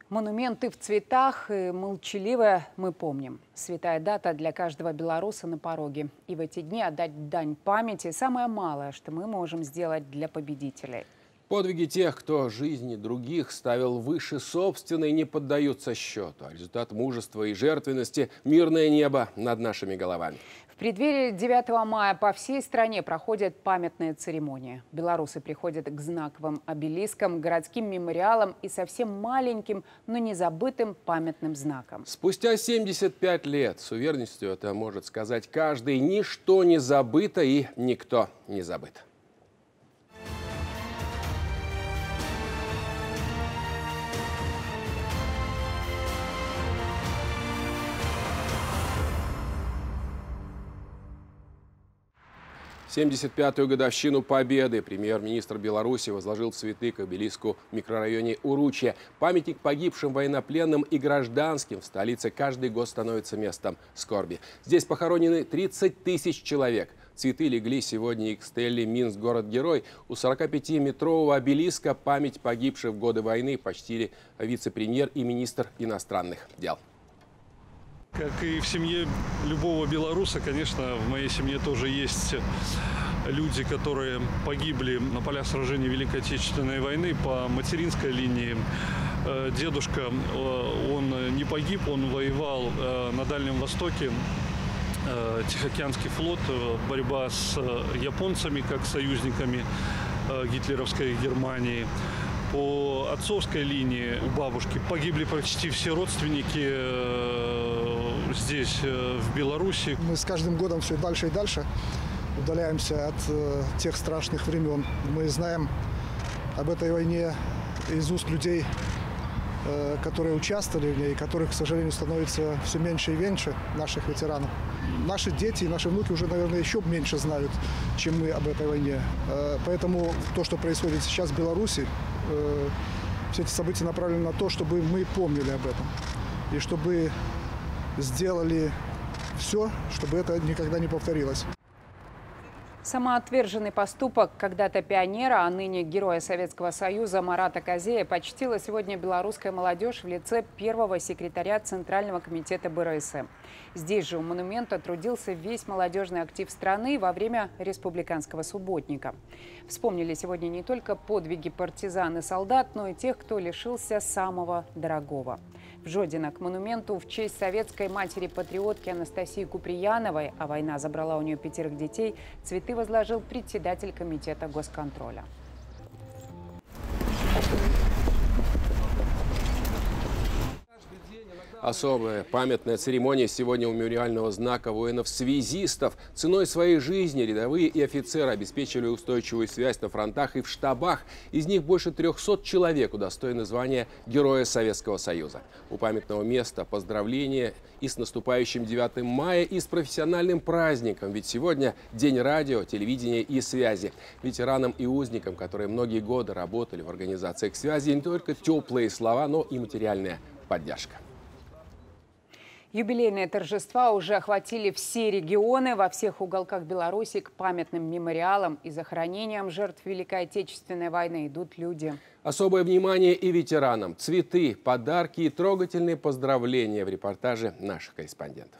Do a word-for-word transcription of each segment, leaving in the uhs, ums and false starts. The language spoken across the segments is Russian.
Монументы в цветах и молчаливое мы помним. Святая дата для каждого белоруса на пороге. И в эти дни отдать дань памяти – самое малое, что мы можем сделать для победителей. Подвиги тех, кто жизни других ставил выше собственной, не поддаются счету. А результат мужества и жертвенности – мирное небо над нашими головами. В преддверии девятого мая по всей стране проходят памятные церемонии. Белорусы приходят к знаковым обелискам, городским мемориалам и совсем маленьким, но незабытым памятным знаком. Спустя семьдесят пять лет, с уверенностью это может сказать каждый, ничто не забыто и никто не забыт. семьдесят пятую годовщину Победы премьер-министр Беларуси возложил цветы к обелиску в микрорайоне Уручье. Памятник погибшим военнопленным и гражданским в столице каждый год становится местом скорби. Здесь похоронены тридцать тысяч человек. Цветы легли сегодня и к стелле «Минск. Город-герой». У сорокапятиметрового обелиска память погибших в годы войны почтили вице-премьер и министр иностранных дел. Как и в семье любого белоруса, конечно, в моей семье тоже есть люди, которые погибли на полях сражений Великой Отечественной войны по материнской линии. Дедушка, он не погиб, он воевал на Дальнем Востоке. Тихоокеанский флот, борьба с японцами как союзниками гитлеровской Германии. По отцовской линии у бабушки погибли почти все родственники здесь, в Беларуси. Мы с каждым годом все дальше и дальше удаляемся от э, тех страшных времен. Мы знаем об этой войне из уст людей, э, которые участвовали в ней, которых, к сожалению, становится все меньше и меньше, наших ветеранов. Наши дети и наши внуки уже, наверное, еще меньше знают, чем мы об этой войне. Э, поэтому то, что происходит сейчас в Беларуси, э, все эти события направлены на то, чтобы мы помнили об этом. И чтобы сделали все, чтобы это никогда не повторилось. Самоотверженный поступок когда-то пионера, а ныне героя Советского Союза Марата Козея почтила сегодня белорусская молодежь в лице первого секретаря Центрального комитета бэ эр эс эм. Здесь же у монумента трудился весь молодежный актив страны во время республиканского субботника. Вспомнили сегодня не только подвиги партизан и солдат, но и тех, кто лишился самого дорогого. В Жодино к монументу в честь советской матери-патриотки Анастасии Куприяновой, а война забрала у нее пятерых детей, цветы возложил председатель комитета госконтроля. Особая памятная церемония сегодня у мемориального знака воинов-связистов. Ценой своей жизни рядовые и офицеры обеспечили устойчивую связь на фронтах и в штабах. Из них больше трёхсот человек удостоены звания Героя Советского Союза. У памятного места поздравления и с наступающим девятым мая, и с профессиональным праздником. Ведь сегодня день радио, телевидения и связи. Ветеранам и узникам, которые многие годы работали в организациях связи, не только теплые слова, но и материальная поддержка. Юбилейные торжества уже охватили все регионы. Во всех уголках Беларуси к памятным мемориалам и захоронениям жертв Великой Отечественной войны идут люди. Особое внимание и ветеранам. Цветы, подарки и трогательные поздравления в репортаже наших корреспондентов.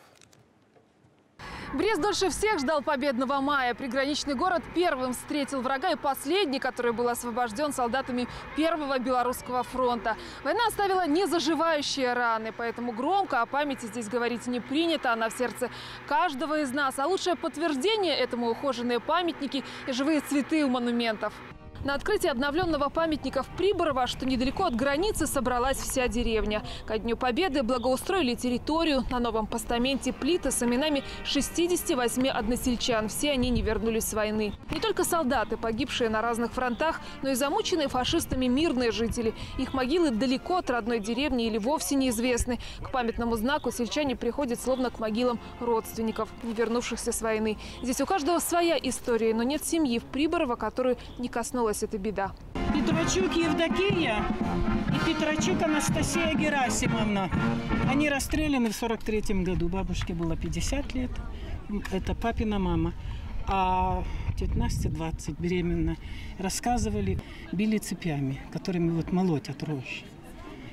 Брест дольше всех ждал победного мая. Приграничный город первым встретил врага и последний, который был освобожден солдатами Первого Белорусского фронта. Война оставила незаживающие раны, поэтому громко о памяти здесь говорить не принято, она в сердце каждого из нас. А лучшее подтверждение этому ухоженные памятники и живые цветы у монументов. На открытии обновленного памятника в Приборово, что недалеко от границы, собралась вся деревня. Ко Дню Победы благоустроили территорию. На новом постаменте плиты с именами шестидесяти восьми односельчан. Все они не вернулись с войны. Не только солдаты, погибшие на разных фронтах, но и замученные фашистами мирные жители. Их могилы далеко от родной деревни или вовсе неизвестны. К памятному знаку сельчане приходят словно к могилам родственников, не вернувшихся с войны. Здесь у каждого своя история, но нет семьи в Приборово, которую не коснулась эта беда. Петрочук Евдокия и Петрочук Анастасия Герасимовна. Они расстреляны в сорок третьем году. Бабушке было пятьдесят лет. Это папина мама. А девятнадцать-двадцать беременна. Рассказывали, били цепями, которыми вот молотят рожь.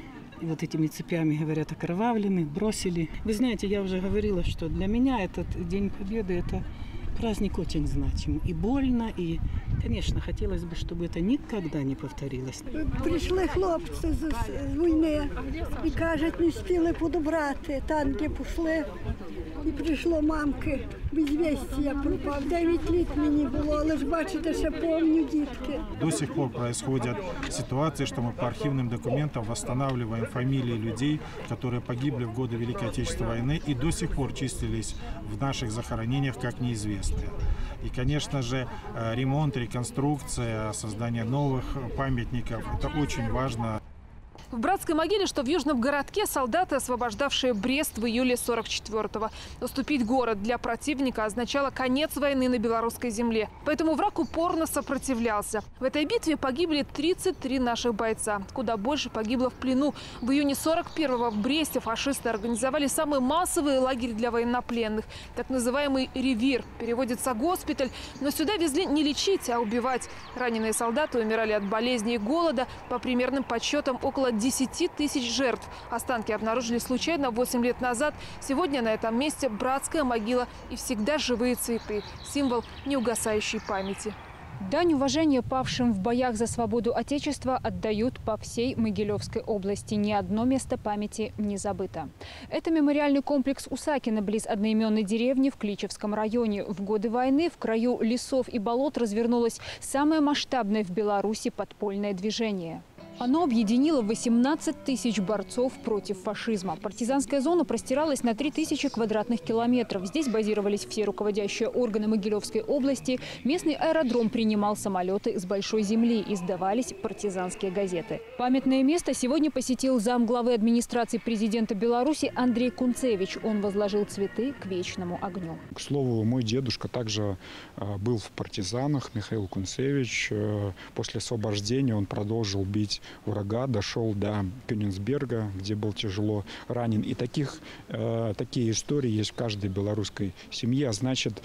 и вот этими цепями, говорят, окровавлены, бросили. Вы знаете, я уже говорила, что для меня этот День Победы – это праздник очень значим. И больно, и, конечно, хотелось бы, чтобы это никогда не повторилось. Прийшли хлопці з війни і кажуть, не встигли подобрати. Танки пішли і прийшло мамки. Безвістя пропав. дев'ять літ мені було, але ж бачите, ще помню дітки. До сих пор происходят ситуации, что мы по архивным документам восстанавливаем фамилии людей, которые погибли в годы Великой Отечественной войны и до сих пор числились в наших захоронениях как неизвестные. И, конечно же, ремонт, реконструкция, создание новых памятников – это очень важно. В братской могиле, что в южном городке, солдаты, освобождавшие Брест в июле сорок четвёртого. Уступить город для противника означало конец войны на белорусской земле. Поэтому враг упорно сопротивлялся. В этой битве погибли тридцать три наших бойца. Куда больше погибло в плену. В июне сорок первого в Бресте фашисты организовали самый массовый лагерь для военнопленных. Так называемый «Ревир». Переводится «госпиталь». Но сюда везли не лечить, а убивать. Раненые солдаты умирали от болезней и голода. По примерным подсчетам, около десяти тысяч жертв. Останки обнаружили случайно восемь лет назад. Сегодня на этом месте братская могила и всегда живые цветы. Символ неугасающей памяти. Дань уважения павшим в боях за свободу Отечества отдают по всей Могилевской области. Ни одно место памяти не забыто. Это мемориальный комплекс Усакино близ одноименной деревни в Кличевском районе. В годы войны в краю лесов и болот развернулось самое масштабное в Беларуси подпольное движение. Оно объединило восемнадцать тысяч борцов против фашизма. Партизанская зона простиралась на три тысячи квадратных километров. Здесь базировались все руководящие органы Могилевской области. Местный аэродром принимал самолеты с большой земли. Издавались партизанские газеты. Памятное место сегодня посетил замглавы администрации президента Беларуси Андрей Кунцевич. Он возложил цветы к вечному огню. К слову, мой дедушка также был в партизанах, Михаил Кунцевич. После освобождения он продолжил бить врага, дошел до Кёнигсберга, где был тяжело ранен. И таких, э, такие истории есть в каждой белорусской семье. А значит,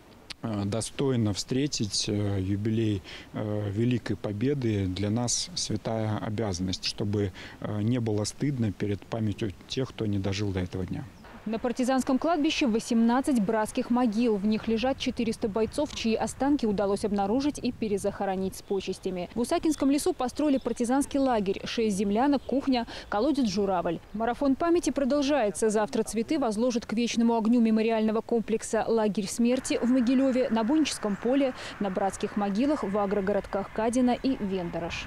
э, достойно встретить э, юбилей э, Великой Победы для нас святая обязанность, чтобы э, не было стыдно перед памятью тех, кто не дожил до этого дня. На партизанском кладбище восемнадцать братских могил. В них лежат четыреста бойцов, чьи останки удалось обнаружить и перезахоронить с почестями. В Усакинском лесу построили партизанский лагерь. Шесть землянок, кухня, колодец «Журавль». Марафон памяти продолжается. Завтра цветы возложат к вечному огню мемориального комплекса «Лагерь смерти» в Могилеве, на Буническом поле, на братских могилах в агрогородках Кадина и Вендорош.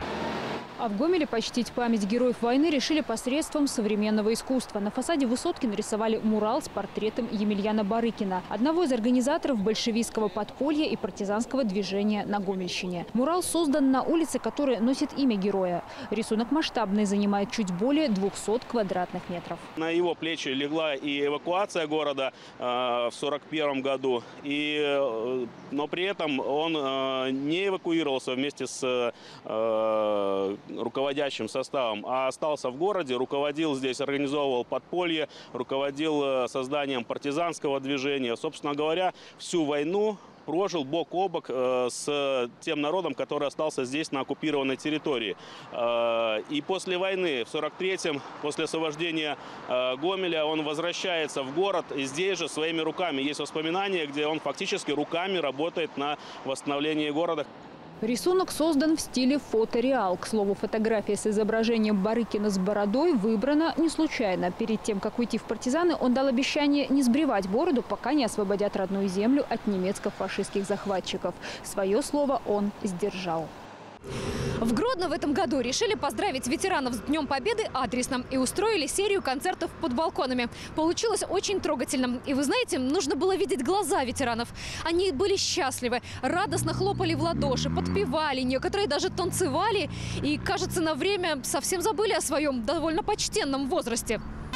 А в Гомеле почтить память героев войны решили посредством современного искусства. На фасаде высотки нарисовали мурал с портретом Емельяна Барыкина, одного из организаторов большевистского подполья и партизанского движения на Гомельщине. Мурал создан на улице, которая носит имя героя. Рисунок масштабный, занимает чуть более двухсот квадратных метров. На его плечи легла и эвакуация города э, в сорок первом году, и, э, но при этом он э, не эвакуировался вместе с э, руководящим составом, а остался в городе, руководил здесь, организовывал подполье, руководил созданием партизанского движения. Собственно говоря, всю войну прожил бок о бок э, с тем народом, который остался здесь, на оккупированной территории. Э, и после войны, в сорок третьем, после освобождения э, Гомеля, он возвращается в город. И здесь же своими руками есть воспоминания, где он фактически руками работает на восстановлении города. Рисунок создан в стиле фотореал. К слову, фотография с изображением Барыкина с бородой выбрана не случайно. Перед тем, как уйти в партизаны, он дал обещание не сбривать бороду, пока не освободят родную землю от немецко-фашистских захватчиков. Свое слово он сдержал. В Гродно в этом году решили поздравить ветеранов с Днем Победы адресно и устроили серию концертов под балконами. Получилось очень трогательно. И вы знаете, нужно было видеть глаза ветеранов. Они были счастливы, радостно хлопали в ладоши, подпевали, некоторые даже танцевали. И, кажется, на время совсем забыли о своем довольно почтенном возрасте.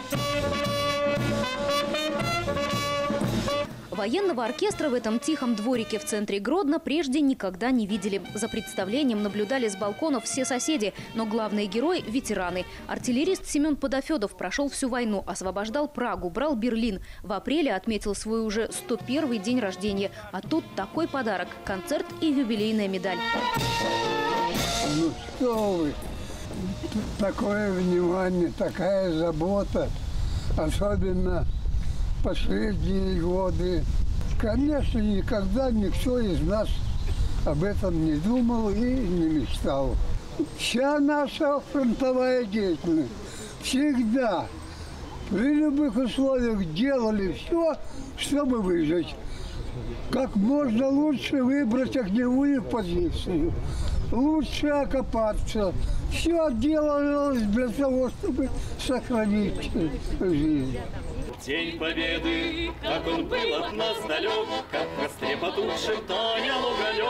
Военного оркестра в этом тихом дворике в центре Гродно прежде никогда не видели. За представлением наблюдали с балконов все соседи, но главные герои – ветераны. Артиллерист Семен Подофедов прошел всю войну, освобождал Прагу, брал Берлин. В апреле отметил свой уже сто первый день рождения. А тут такой подарок – концерт и юбилейная медаль. Ну что вы, такое внимание, такая забота, особенно в последние годы. Конечно, никогда никто из нас об этом не думал и не мечтал. Вся наша фронтовая деятельность всегда при любых условиях делали все, чтобы выжить. Как можно лучше выбрать огневую позицию, лучше окопаться. Все делалось для того, чтобы сохранить жизнь. День Победы, как он был от нас далек, как в костре потухшем таял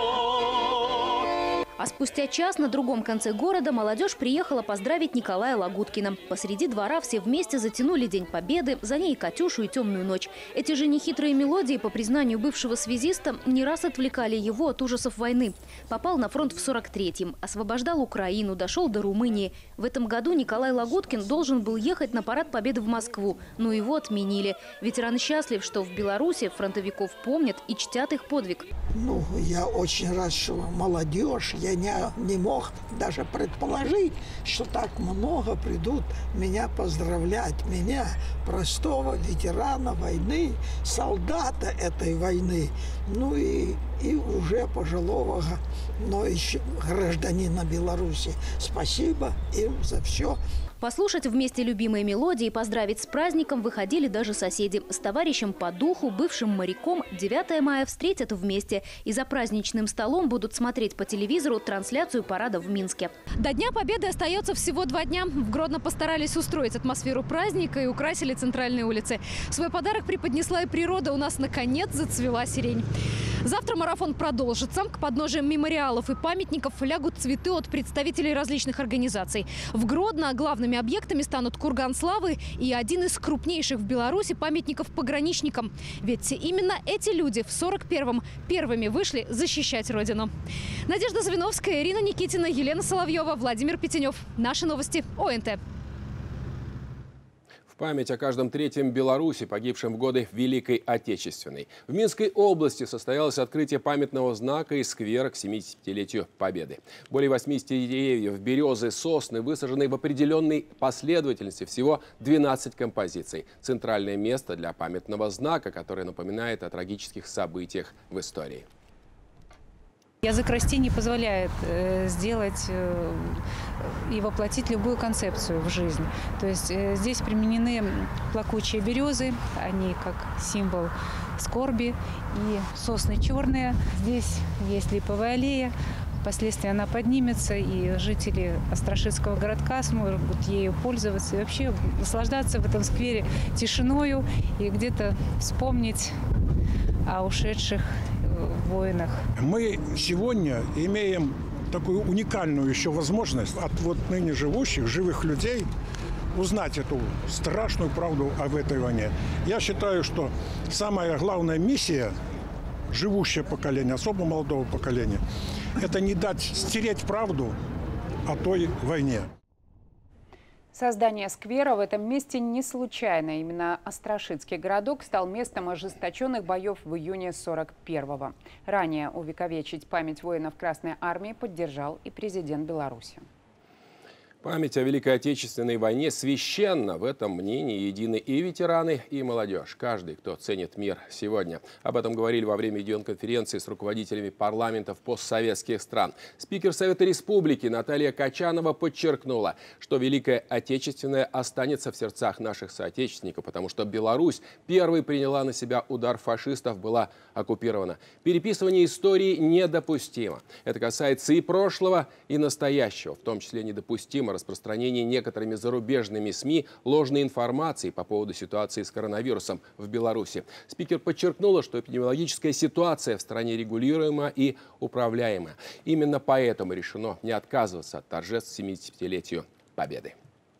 уголек. А спустя час на другом конце города молодежь приехала поздравить Николая Лагуткина. Посреди двора все вместе затянули День Победы, за ней Катюшу и темную ночь. Эти же нехитрые мелодии, по признанию бывшего связиста, не раз отвлекали его от ужасов войны. Попал на фронт в сорок третьем, освобождал Украину, дошел до Румынии. В этом году Николай Лагуткин должен был ехать на парад Победы в Москву, но его отменили. Ветеран счастлив, что в Беларуси фронтовиков помнят и чтят их подвиг. Ну, я очень рад, что молодежь. Я не, не мог даже предположить, что так много придут меня поздравлять. Меня, простого ветерана войны, солдата этой войны, ну и, и уже пожилого, но еще гражданина Беларуси. Спасибо им за все. Послушать вместе любимые мелодии и поздравить с праздником выходили даже соседи. С товарищем по духу, бывшим моряком, девятое мая встретят вместе. И за праздничным столом будут смотреть по телевизору трансляцию парада в Минске. До Дня Победы остается всего два дня. В Гродно постарались устроить атмосферу праздника и украсили центральные улицы. Свой подарок преподнесла и природа. У нас, наконец, зацвела сирень. Завтра марафон продолжится. К подножиям мемориалов и памятников лягут цветы от представителей различных организаций. В Гродно главными объектами станут Курган славы и один из крупнейших в Беларуси памятников пограничникам. Ведь именно эти люди в сорок первом первыми вышли защищать Родину. Надежда Звеновская, Ирина Никитина, Елена Соловьева, Владимир Петенев. Наши новости ОНТ. В память о каждом третьем белорусе, погибшем в годы Великой Отечественной. В Минской области состоялось открытие памятного знака и сквера к семидесятилетию Победы. Более восьмидесяти деревьев, березы, сосны высажены в определенной последовательности. Всего двенадцать композиций. Центральное место для памятного знака, которое напоминает о трагических событиях в истории. Язык растений позволяет э, сделать э, и воплотить любую концепцию в жизнь. То есть э, здесь применены плакучие березы, они как символ скорби, и сосны черные. Здесь есть липовая аллея. Впоследствии она поднимется, и жители Острашицкого городка смогут ею пользоваться и вообще наслаждаться в этом сквере тишиною и где-то вспомнить о ушедших воинах. Мы сегодня имеем такую уникальную еще возможность от вот ныне живущих, живых людей узнать эту страшную правду об этой войне. Я считаю, что самая главная миссия живущее поколение, особо молодого поколения, это не дать стереть правду о той войне. Создание сквера в этом месте не случайно. Именно Острашицкий городок стал местом ожесточенных боев в июне сорок первого. Ранее увековечить память воинов Красной Армии поддержал и президент Беларуси. Память о Великой Отечественной войне священна. В этом мнении едины и ветераны, и молодежь. Каждый, кто ценит мир сегодня. Об этом говорили во время видеоконференции с руководителями парламентов постсоветских стран. Спикер Совета Республики Наталья Качанова подчеркнула, что Великая Отечественная останется в сердцах наших соотечественников, потому что Беларусь первой приняла на себя удар фашистов, была оккупирована. Переписывание истории недопустимо. Это касается и прошлого, и настоящего. В том числе недопустимо распространение некоторыми зарубежными СМИ ложной информации по поводу ситуации с коронавирусом в Беларуси. Спикер подчеркнула, что эпидемиологическая ситуация в стране регулируема и управляема. Именно поэтому решено не отказываться от торжеств к семидесятилетию Победы.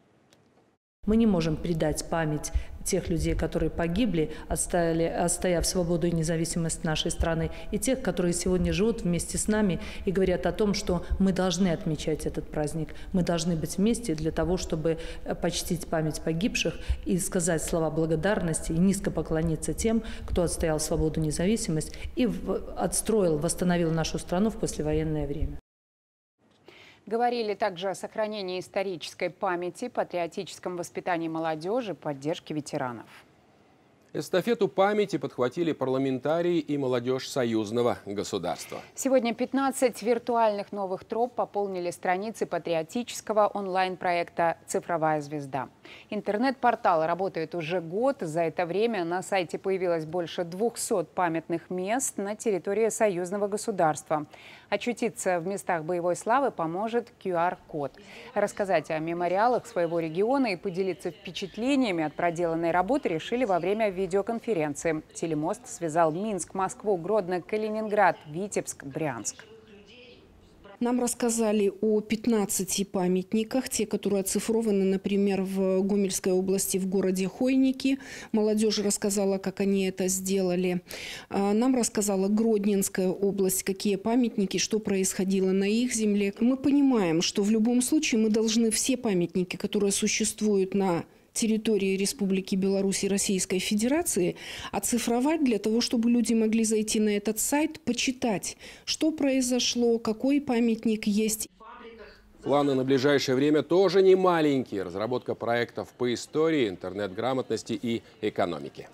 Мы не можем предать память тех людей, которые погибли, отстояли, отстояв свободу и независимость нашей страны, и тех, которые сегодня живут вместе с нами и говорят о том, что мы должны отмечать этот праздник. Мы должны быть вместе для того, чтобы почтить память погибших и сказать слова благодарности и низко поклониться тем, кто отстоял свободу и независимость и отстроил, восстановил нашу страну в послевоенное время. Говорили также о сохранении исторической памяти, патриотическом воспитании молодежи, поддержке ветеранов. Эстафету памяти подхватили парламентарии и молодежь союзного государства. Сегодня пятнадцать виртуальных новых троп пополнили страницы патриотического онлайн-проекта «Цифровая звезда». Интернет-портал работает уже год. За это время на сайте появилось больше двухсот памятных мест на территории союзного государства. Очутиться в местах боевой славы поможет ку ар код. Рассказать о мемориалах своего региона и поделиться впечатлениями от проделанной работы решили во время видеоконференции. Телемост связал Минск, Москву, Гродно, Калининград, Витебск, Брянск. Нам рассказали о пятнадцати памятниках, те, которые оцифрованы, например, в Гомельской области, в городе Хойники. Молодежь рассказала, как они это сделали. Нам рассказала Гродненская область, какие памятники, что происходило на их земле. Мы понимаем, что в любом случае мы должны все памятники, которые существуют на территории Республики Беларусь и Российской Федерации, оцифровать для того, чтобы люди могли зайти на этот сайт, почитать, что произошло, какой памятник есть. Планы на ближайшее время тоже не маленькие. Разработка проектов по истории, интернет-грамотности и экономике.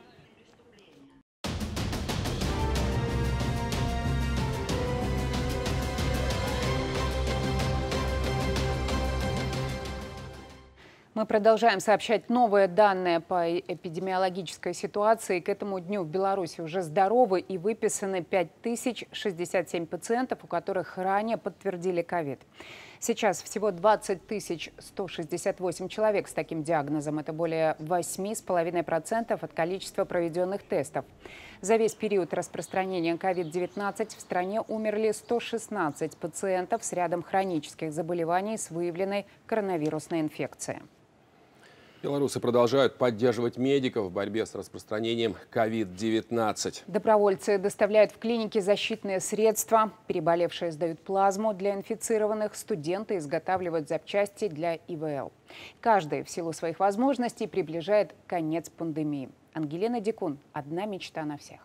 Мы продолжаем сообщать новые данные по эпидемиологической ситуации. К этому дню в Беларуси уже здоровы и выписаны пять тысяч шестьдесят семь пациентов, у которых ранее подтвердили ковид. Сейчас всего двадцать тысяч сто шестьдесят восемь человек с таким диагнозом. Это более восьми с половиной процентов от количества проведенных тестов. За весь период распространения ковид девятнадцать в стране умерли сто шестнадцать пациентов с рядом хронических заболеваний с выявленной коронавирусной инфекцией. Белорусы продолжают поддерживать медиков в борьбе с распространением ковид девятнадцать. Добровольцы доставляют в клиники защитные средства, переболевшие сдают плазму для инфицированных, студенты изготавливают запчасти для и вэ эл. Каждый в силу своих возможностей приближает конец пандемии. Ангелина Дикун. Одна мечта на всех.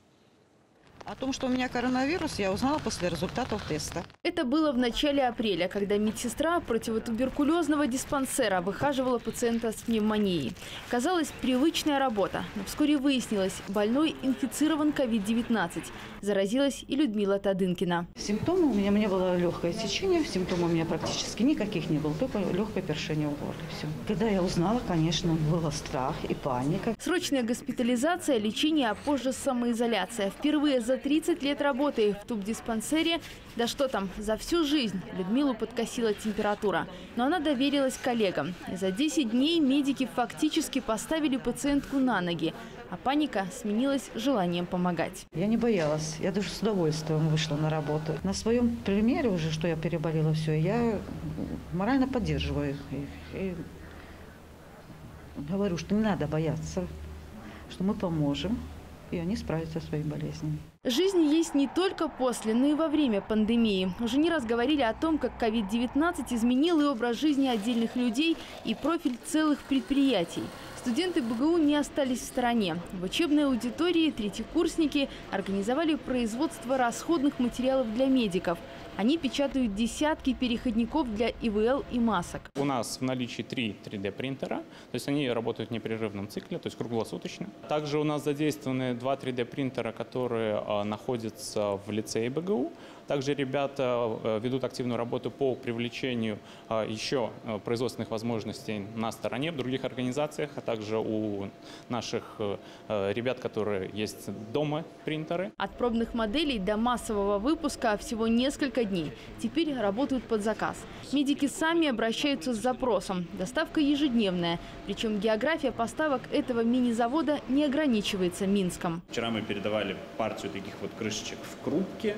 О том, что у меня коронавирус, я узнала после результатов теста. Это было в начале апреля, когда медсестра противотуберкулезного диспансера выхаживала пациента с пневмонией. Казалось, привычная работа, но вскоре выяснилось, больной инфицирован ковид девятнадцать. Заразилась и Людмила Тадынкина. Симптомы у меня, у меня было легкое течение, симптомов у меня практически никаких не было, только легкое першение в горле. Все. Когда я узнала, конечно, было страх и паника. Срочная госпитализация, лечение, а позже самоизоляция. Впервые за тридцать лет работы в тубдиспансере, да что там, за всю жизнь Людмилу подкосила температура. Но она доверилась коллегам. И за десять дней медики фактически поставили пациентку на ноги. А паника сменилась желанием помогать. Я не боялась. Я даже с удовольствием вышла на работу. На своем примере уже, что я переболела все, я морально поддерживаю их. И говорю, что не надо бояться, что мы поможем, и они справятся со своими болезнями. Жизнь есть не только после, но и во время пандемии. Уже не раз говорили о том, как ковид девятнадцать изменил и образ жизни отдельных людей, и профиль целых предприятий. Студенты бэ гэ у не остались в стороне. В учебной аудитории третьекурсники организовали производство расходных материалов для медиков. Они печатают десятки переходников для и вэ эл и масок. У нас в наличии три три дэ принтера, то есть они работают в непрерывном цикле, то есть круглосуточно. Также у нас задействованы два три дэ принтера, которые находятся в лицее бэ гэ у. Также ребята ведут активную работу по привлечению еще производственных возможностей на стороне, в других организациях, а также у наших ребят, которые есть дома принтеры. От пробных моделей до массового выпуска всего несколько дней. Теперь работают под заказ. Медики сами обращаются с запросом. Доставка ежедневная. Причем география поставок этого мини-завода не ограничивается Минском. Вчера мы передавали партию таких вот крышечек в Крупке.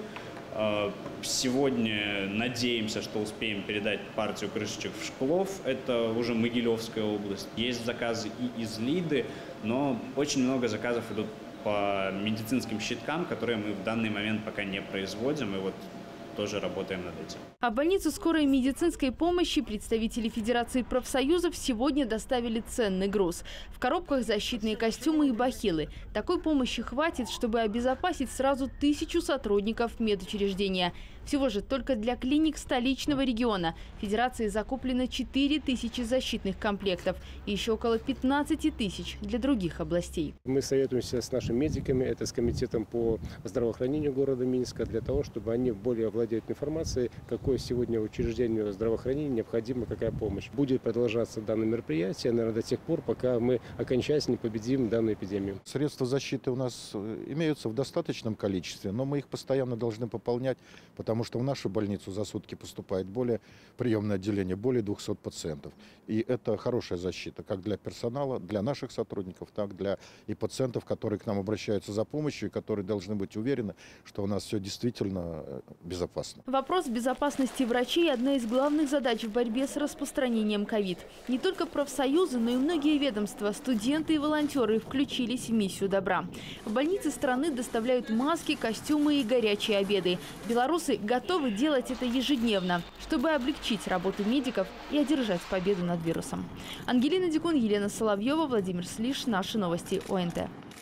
Сегодня надеемся, что успеем передать партию крышечек в Шклов. Это уже Могилевская область. Есть заказы и из Лиды, но очень много заказов идут по медицинским щиткам, которые мы в данный момент пока не производим. И вот тоже работаем над этим. А в больницу скорой медицинской помощи представители Федерации профсоюзов сегодня доставили ценный груз. В коробках защитные костюмы и бахилы. Такой помощи хватит, чтобы обезопасить сразу тысячу сотрудников медучреждения. Всего же только для клиник столичного региона Федерации закуплено четыре тысячи защитных комплектов и еще около пятнадцати тысяч для других областей. Мы советуемся с нашими медиками, это с комитетом по здравоохранению города Минска, для того, чтобы они более овладели информацией, какое сегодня учреждению здравоохранения необходима, какая помощь. Будет продолжаться данное мероприятие, наверное, до тех пор, пока мы окончательно победим данную эпидемию. Средства защиты у нас имеются в достаточном количестве, но мы их постоянно должны пополнять, потому что в нашу больницу за сутки поступает более приемное отделение, более двухсот пациентов. И это хорошая защита как для персонала, для наших сотрудников, так для и пациентов, которые к нам обращаются за помощью, и которые должны быть уверены, что у нас все действительно безопасно. Вопрос безопасности врачей – одна из главных задач в борьбе с распространением ковид. Не только профсоюзы, но и многие ведомства, студенты и волонтеры включились в миссию добра. В больницы страны доставляют маски, костюмы и горячие обеды. Белорусы готовы делать это ежедневно, чтобы облегчить работу медиков и одержать победу над вирусом. Ангелина Дикун, Елена Соловьева, Владимир Слиш. Наши новости ОНТ.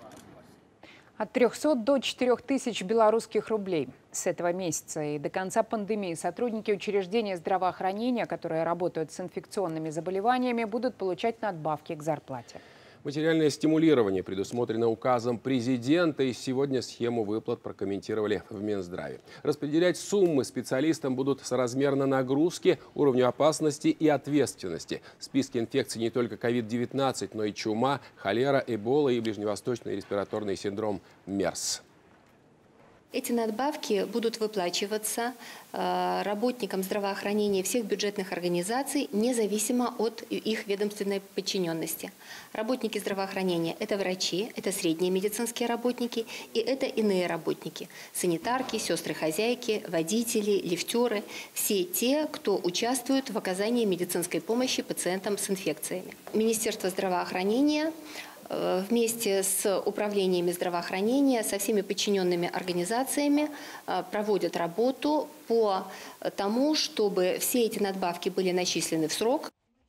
От трёхсот до четырёх тысяч белорусских рублей. С этого месяца и до конца пандемии сотрудники учреждения здравоохранения, которые работают с инфекционными заболеваниями, будут получать надбавки к зарплате. Материальное стимулирование предусмотрено указом президента, и сегодня схему выплат прокомментировали в Минздраве. Распределять суммы специалистам будут соразмерно нагрузке, уровню опасности и ответственности. В списке инфекций не только ковид девятнадцать, но и чума, холера, эбола и ближневосточный респираторный синдром МЕРС. Эти надбавки будут выплачиваться работникам здравоохранения всех бюджетных организаций, независимо от их ведомственной подчиненности. Работники здравоохранения – это врачи, это средние медицинские работники и это иные работники. Санитарки, сестры-хозяйки, водители, лифтеры – все те, кто участвует в оказании медицинской помощи пациентам с инфекциями. Министерство здравоохранения вместе с управлениями здравоохранения, со всеми подчиненными организациями проводят работу по тому, чтобы все эти надбавки были начислены в срок.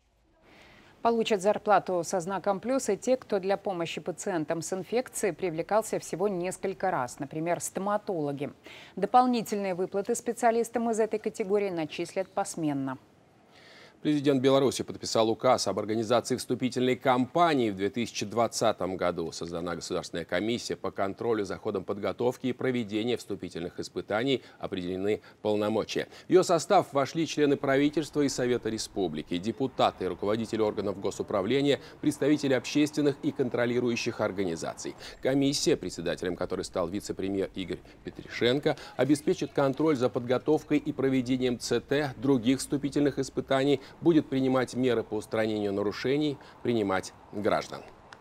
Получат зарплату со знаком плюс и те, кто для помощи пациентам с инфекцией привлекался всего несколько раз, например, стоматологи. Дополнительные выплаты специалистам из этой категории начислят посменно. Президент Беларуси подписал указ об организации вступительной кампании в две тысячи двадцатом году. Создана государственная комиссия по контролю за ходом подготовки и проведения вступительных испытаний, определены полномочия. В ее состав вошли члены правительства и Совета Республики, депутаты, руководители органов госуправления, представители общественных и контролирующих организаций. Комиссия, председателем которой стал вице-премьер Игорь Петришенко, обеспечит контроль за подготовкой и проведением ЦТ, других вступительных испытаний, будет принимать меры по устранению нарушений, принимать граждан.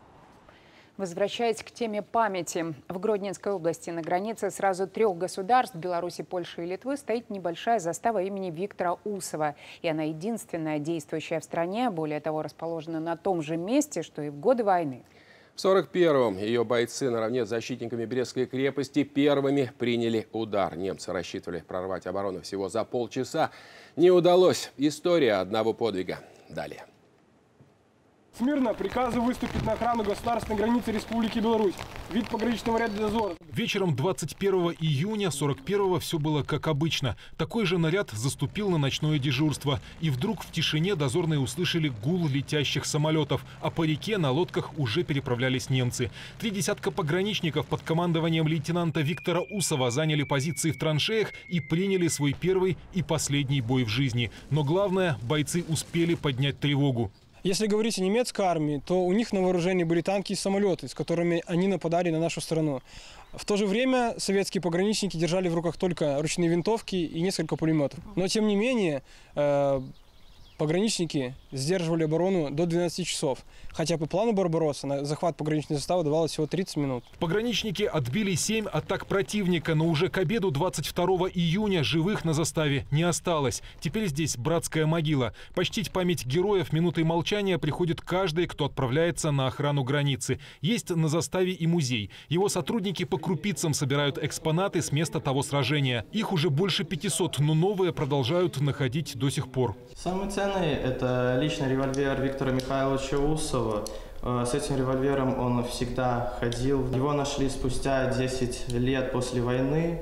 Возвращаясь к теме памяти, в Гродненской области на границе сразу трех государств – Беларуси, Польши и Литвы – стоит небольшая застава имени Виктора Усова. И она единственная действующая в стране, более того, расположена на том же месте, что и в годы войны. В сорок первом ее бойцы наравне с защитниками Брестской крепости первыми приняли удар. Немцы рассчитывали прорвать оборону всего за полчаса. Не удалось. История одного подвига. Далее. Смирно приказу выступить на охрану государственной границы Республики Беларусь. Вид пограничного ряда дозора. Вечером двадцать первого июня сорок первого все было как обычно. Такой же наряд заступил на ночное дежурство. И вдруг в тишине дозорные услышали гул летящих самолетов. А по реке на лодках уже переправлялись немцы. Три десятка пограничников под командованием лейтенанта Виктора Усова заняли позиции в траншеях и приняли свой первый и последний бой в жизни. Но главное, бойцы успели поднять тревогу. Если говорить о немецкой армии, то у них на вооружении были танки и самолеты, с которыми они нападали на нашу страну. В то же время советские пограничники держали в руках только ручные винтовки и несколько пулеметов. Но тем не менее, э, пограничники сдерживали оборону до двенадцати часов. Хотя по плану Барбаросса на захват пограничной заставы давалось всего тридцать минут. Пограничники отбили семь атак противника, но уже к обеду двадцать второго июня живых на заставе не осталось. Теперь здесь братская могила. Почтить память героев минутой молчания приходит каждый, кто отправляется на охрану границы. Есть на заставе и музей. Его сотрудники по крупицам собирают экспонаты с места того сражения. Их уже больше пятисот, но новые продолжают находить до сих пор. Самый ценный – это личный револьвер Виктора Михайловича Усова. С этим револьвером он всегда ходил. Его нашли спустя десять лет после войны.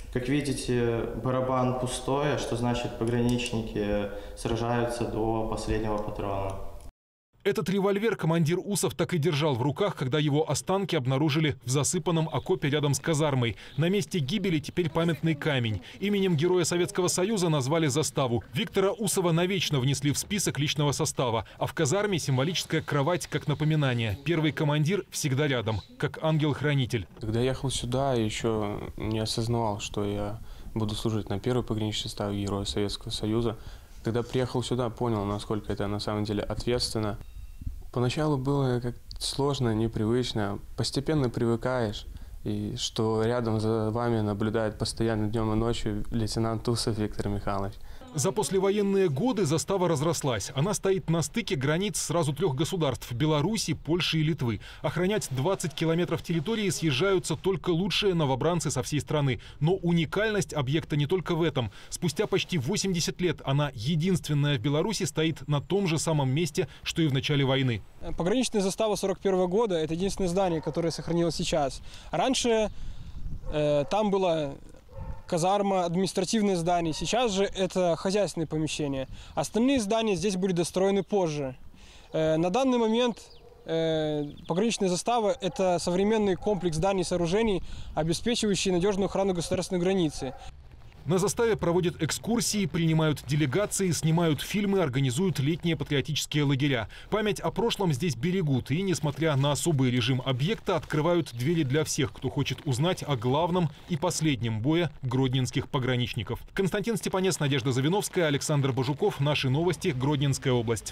Как видите, барабан пустой, что значит пограничники сражаются до последнего патрона. Этот револьвер командир Усов так и держал в руках, когда его останки обнаружили в засыпанном окопе рядом с казармой. На месте гибели теперь памятный камень. Именем Героя Советского Союза назвали заставу. Виктора Усова навечно внесли в список личного состава. А в казарме символическая кровать как напоминание. Первый командир всегда рядом, как ангел-хранитель. Когда ехал сюда, я еще не осознавал, что я буду служить на первый пограничный состав Героя Советского Союза. Когда приехал сюда, понял, насколько это на самом деле ответственно. Поначалу было как сложно, непривычно. Постепенно привыкаешь, и что рядом за вами наблюдает постоянно днем и ночью лейтенант Усов Виктор Михайлович. За послевоенные годы застава разрослась. Она стоит на стыке границ сразу трех государств – Беларуси, Польши и Литвы. Охранять двадцать километров территории съезжаются только лучшие новобранцы со всей страны. Но уникальность объекта не только в этом. Спустя почти восемьдесят лет она единственная в Беларуси стоит на том же самом месте, что и в начале войны. Пограничная застава сорок первого года – это единственное здание, которое сохранилось сейчас. Раньше э, там было казарма, административное здание. Сейчас же это хозяйственные помещения. Остальные здания здесь были достроены позже. Э, на данный момент э, пограничная застава – это современный комплекс зданий и сооружений, обеспечивающий надежную охрану государственной границы. На заставе проводят экскурсии, принимают делегации, снимают фильмы, организуют летние патриотические лагеря. Память о прошлом здесь берегут и, несмотря на особый режим объекта, открывают двери для всех, кто хочет узнать о главном и последнем бое гродненских пограничников. Константин Степанец, Надежда Завиновская, Александр Бажуков. Наши новости. Гродненская область.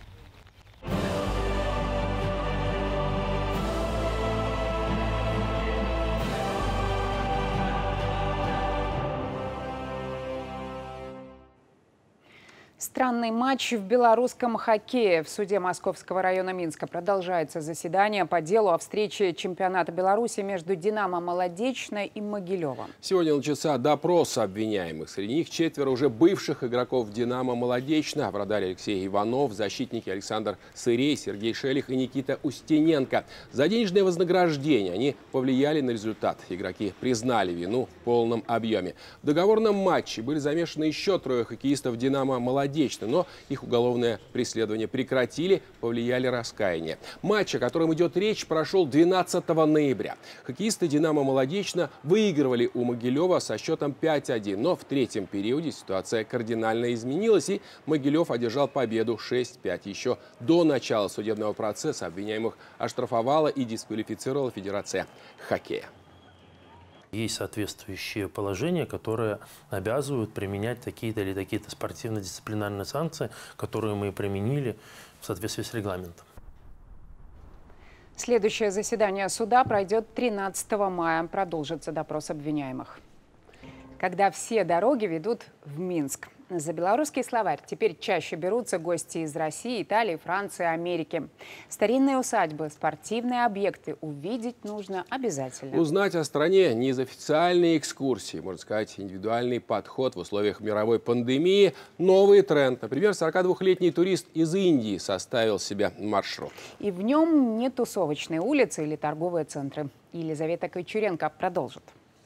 Странный матч в белорусском хоккее. В суде Московского района Минска продолжается заседание по делу о встрече чемпионата Беларуси между «Динамо» Молодечно и Могилевом. Сегодня начался допрос обвиняемых. Среди них четверо уже бывших игроков «Динамо» Молодечно. Вратарь Алексей Иванов, защитники Александр Сырей, Сергей Шелих и Никита Устиненко. За денежное вознаграждение они повлияли на результат. Игроки признали вину в полном объеме. В договорном матче были замешаны еще трое хоккеистов «Динамо» Молодечно. Но их уголовное преследование прекратили, повлияли раскаяние. Матч, о котором идет речь, прошел двенадцатого ноября. Хоккеисты «Динамо» Молодечно выигрывали у Могилева со счетом пять один. Но в третьем периоде ситуация кардинально изменилась, и Могилев одержал победу шесть пять. Еще до начала судебного процесса обвиняемых оштрафовала и дисквалифицировала Федерация хоккея. Есть соответствующие положения, которые обязывают применять такие-то или такие-то спортивно-дисциплинарные санкции, которые мы применили в соответствии с регламентом. Следующее заседание суда пройдет тринадцатого мая. Продолжится допрос обвиняемых. Когда все дороги ведут в Минск. За белорусский словарь теперь чаще берутся гости из России, Италии, Франции, Америки. Старинные усадьбы, спортивные объекты увидеть нужно обязательно. Узнать о стране не из официальной экскурсии, можно сказать, индивидуальный подход в условиях мировой пандемии. Новый тренд. Например, сорокадвухлетний турист из Индии составил себе маршрут. И в нем не тусовочные улицы или торговые центры. Елизавета Кочуренко продолжит.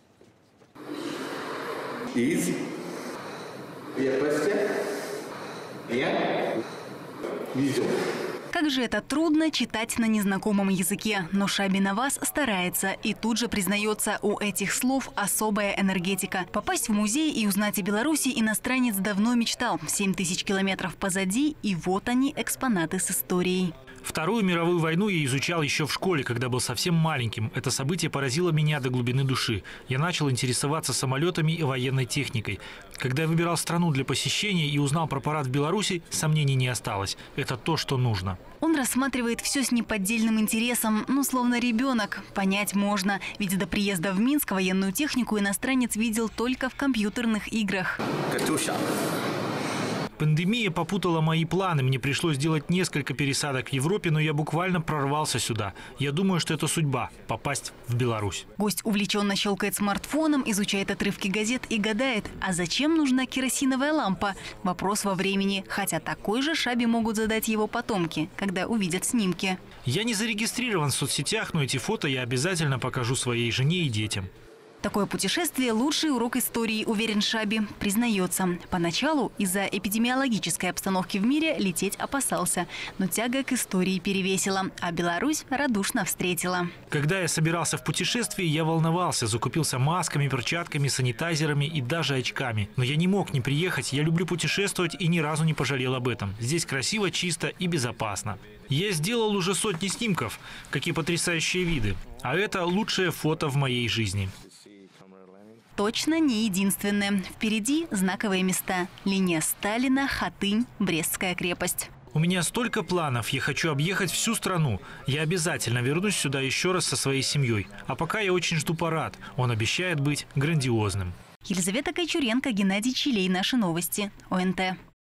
Из крепости я видел. Как же это трудно читать на незнакомом языке. Но Шаби Наваз старается и тут же признается, у этих слов особая энергетика. Попасть в музей и узнать о Беларуси иностранец давно мечтал. Семь тысяч километров позади, и вот они, экспонаты с историей. Вторую мировую войну я изучал еще в школе, когда был совсем маленьким. Это событие поразило меня до глубины души. Я начал интересоваться самолетами и военной техникой. Когда я выбирал страну для посещения и узнал про парад в Беларуси, сомнений не осталось. Это то, что нужно. Он рассматривает все с неподдельным интересом, ну, словно ребенок. Понять можно, ведь до приезда в Минск военную технику иностранец видел только в компьютерных играх. Катюша. Пандемия попутала мои планы. Мне пришлось сделать несколько пересадок в Европе, но я буквально прорвался сюда. Я думаю, что это судьба – попасть в Беларусь. Гость увлеченно щелкает смартфоном, изучает отрывки газет и гадает, а зачем нужна керосиновая лампа? Вопрос во времени. Хотя такой же Шаби могут задать его потомки, когда увидят снимки. Я не зарегистрирован в соцсетях, но эти фото я обязательно покажу своей жене и детям. Такое путешествие – лучший урок истории, уверен Шаби. Признается, поначалу из-за эпидемиологической обстановки в мире лететь опасался. Но тяга к истории перевесила, а Беларусь радушно встретила. Когда я собирался в путешествие, я волновался, закупился масками, перчатками, санитайзерами и даже очками. Но я не мог не приехать, я люблю путешествовать и ни разу не пожалел об этом. Здесь красиво, чисто и безопасно. Я сделал уже сотни снимков, какие потрясающие виды. А это лучшее фото в моей жизни. Точно не единственное. Впереди знаковые места. Линия Сталина, Хатынь, Брестская крепость. У меня столько планов. Я хочу объехать всю страну. Я обязательно вернусь сюда еще раз со своей семьей. А пока я очень жду парад. Он обещает быть грандиозным. Елизавета Кайчуренко, Геннадий Чилей. Наши новости. ОНТ.